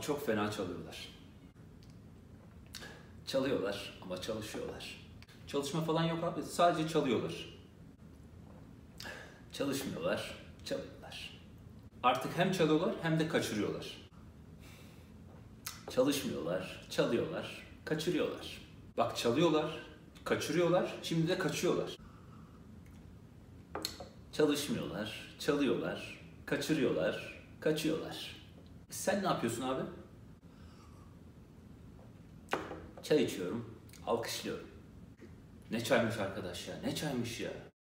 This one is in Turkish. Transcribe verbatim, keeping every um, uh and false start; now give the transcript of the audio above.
Abi çok fena çalıyorlar. Çalıyorlar ama çalışıyorlar. Çalışma falan yok abi. Sadece çalıyorlar. Çalışmıyorlar, çalıyorlar. Artık hem çalıyorlar hem de kaçırıyorlar. Çalışmıyorlar, çalıyorlar, kaçırıyorlar. Bak çalıyorlar, kaçırıyorlar, şimdi de kaçıyorlar. Çalışmıyorlar, çalıyorlar, kaçırıyorlar, kaçıyorlar. Sen ne yapıyorsun abi? Çay içiyorum, alkışlıyorum. Ne çaymış arkadaş ya, ne çaymış ya.